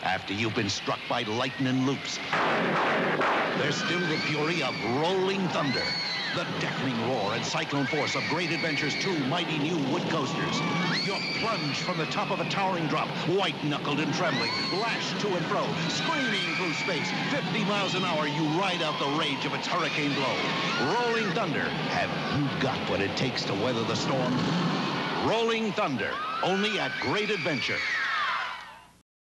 after you've been struck by lightning loops. There's still the fury of rolling thunder, the deafening roar and cyclone force of Great Adventure's 2 mighty new wood coasters. You're plunged from the top of a towering drop, white-knuckled and trembling, lashed to and fro, screaming through space. 50 miles an hour, you ride out the rage of its hurricane blow. Rolling Thunder, have you got what it takes to weather the storm? Rolling Thunder, only at Great Adventure.